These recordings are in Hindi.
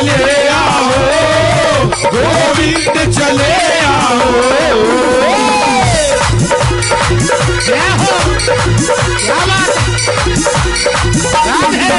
चले आओ, गोविंद चले आओ। जय हो, क्या बात है।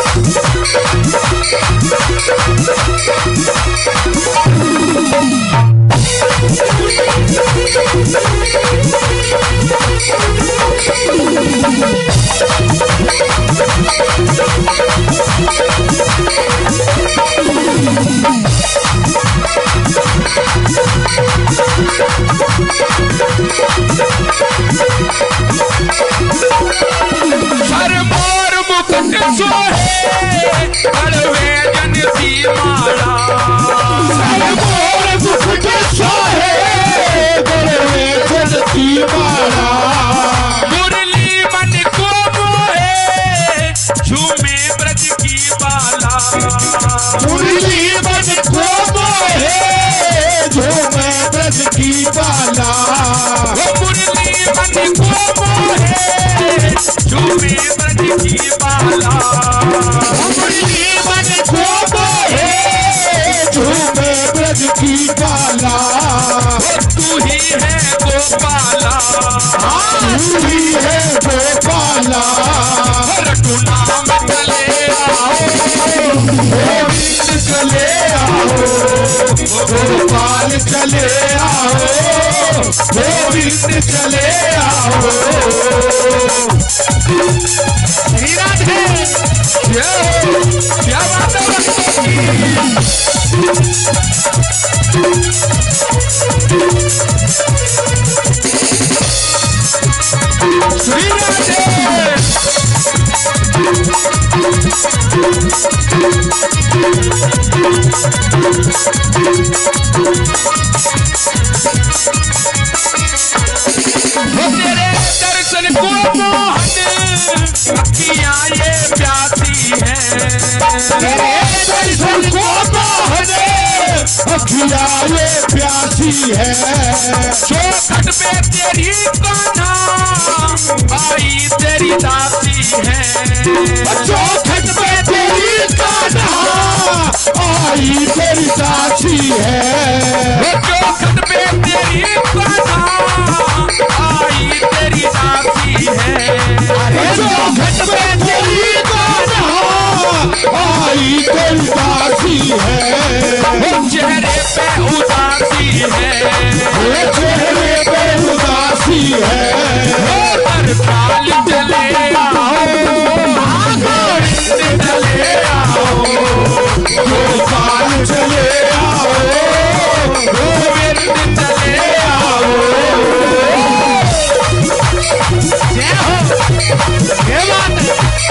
सर मोर मुकुट सोहे कड़वे जन की माला, सर मोर मुकुट सोहे कड़वे जन की माला। मुरली मन को मोहे झूमे ब्रज की बाला, मुरली मन को मोहे झूमे ब्रज की बाला। मुरली मन को मोहे झूमे ब्रज की बाला, मुरली मन को मोहे झूमे ब्रज की बाला। तू ही है गोपाला, तू ही है गोपाला। रघुनाम चले आओ, गोविंद चले आओ, गोपाल चले आओ, गोविंद चले आओ। श्री राधे, क्या बात है। श्री राधे, तेरे दर्शन को मोहन अखियाँ ये प्यासी है, तेरे दर्शन को मोहन अखियाँ ये प्यासी है। चौखट पे तेरी कान्हा आई तेरी दासी है, चौखट पे तेरी कान्हा आई तेरी दासी है। चौखट पे तेरी कान्हा आई तेरी दासी है, चौखट पे तेरी कान्हा आई तेरी दासी है। चेहरे पे उदासी है, चेहरे पे उदासी है। काल चले आओ, गोविंद चले आओ, गोपाल चले आओ, गोविंद चले आओ। जय हो, जय माता।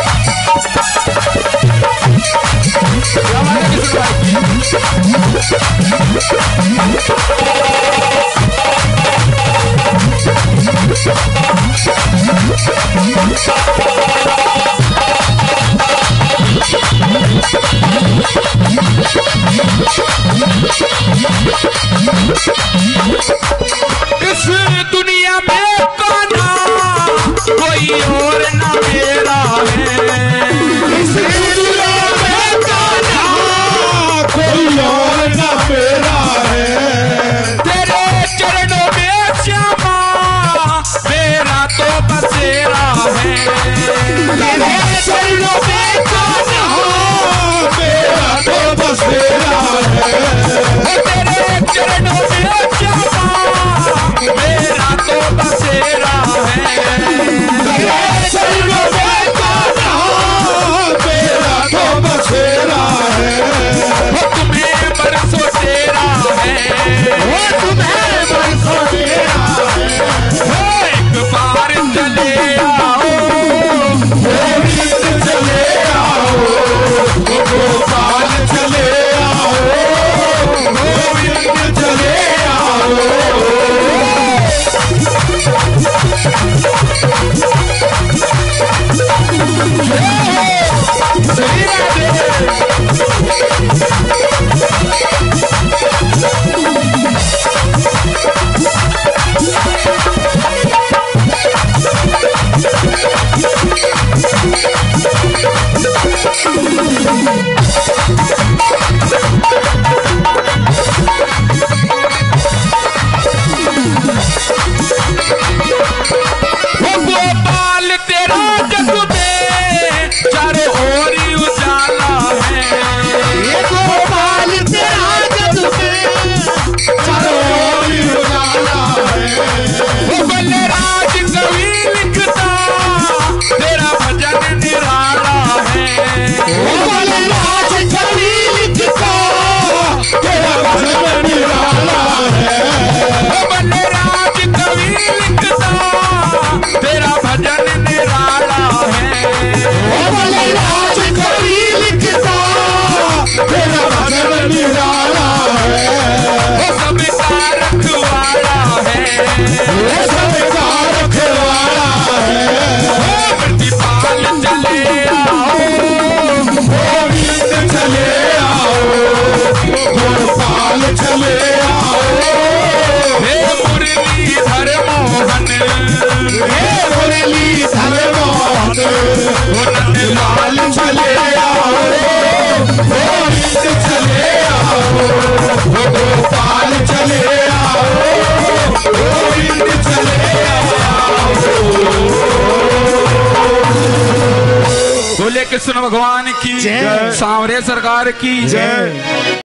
इस दुनिया में कान्हा कोई और ना मेरा है, इस दुनिया में कान्हा कोई और ना मेरा है। तेरे चरणों में श्यामा मेरा तो बसेरा है, तेरे चरणों में कान्हा मेरा तो बसेरा है। तेरे चरणों में श्यामा मेरा तो बसेरा है, तेरे चरणों में कान्हा मेरा तो बसेरा है। तुम्हें बरसों तेरा है, तुम्हें बरसों तेरा है। एक बार चले आओ, गोविंद चले आओ, गोपाल चले आओ, गोविंद चले आओ। श्री राधे, कृष्ण भगवान की जय। सांवरे सरकार की जय।